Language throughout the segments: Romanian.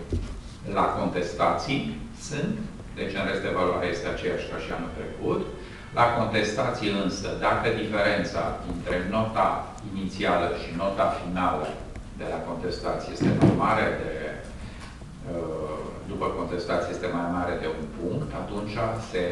La contestații sunt, deci în rest evaluarea este aceeași ca și anul trecut. La contestații însă, dacă diferența între nota inițială și nota finală de la contestație este mai mare după contestație este mai mare de un punct, atunci se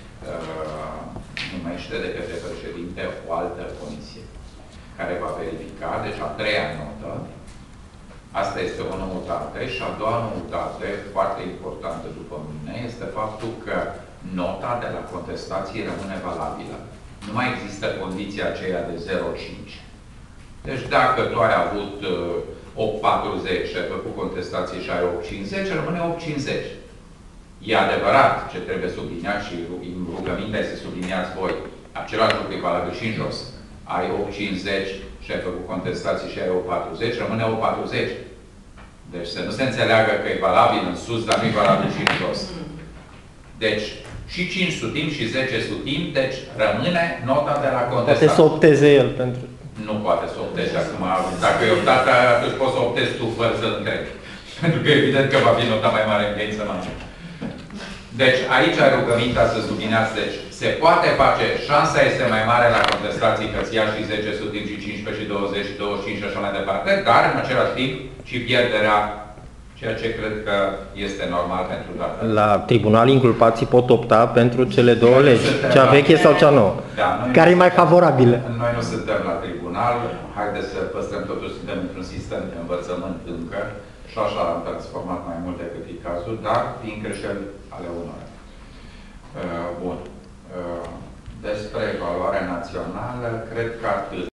numește de către președinte o altă comisie care va verifica, deci a treia notă. Asta este o noutate și a doua noutate, foarte importantă după mine, este faptul că nota de la contestație rămâne valabilă. Nu mai există condiția aceea de 0,5. Deci dacă tu ai avut 8,40 și ai făcut contestație și ai 8,50, rămâne 8,50. E adevărat ce trebuie subliniat și rugămintea este să subliniați voi. Același lucru e valabil și în jos. Ai 8,50 și ai făcut contestație și ai 8,40, rămâne 8,40. Deci să nu se înțeleagă că e valabil în sus, dar nu e valabil și în jos. Deci, și 5 sutimi și 10 sutimi, deci rămâne nota de la contestație. Poate să opteze el pentru... Nu poate să opteze acum. Dacă e optată, atunci poți să optezi tu fără să-l întrebi. Pentru că evident că va fi nota mai mare în găință mare. Deci, aici rugămintea să subliniați, deci, se poate face, șansa este mai mare la contestații că ți ia și 10 sutimi și 15 și 20 și 25 și așa mai departe, dar în același timp și pierderea, ceea ce cred că este normal pentru data. La tribunal inculpații pot opta pentru cele două legi, cea veche sau cea nouă, da, care e mai favorabilă. Noi nu suntem la tribunal, haideți să păstrăm totuși, suntem într-un sistem de învățământ încă, și așa l-am transformat mai mult decât e cazul, dar fiind greșeli ale unora. Bun. Despre evaluarea națională, cred că atât.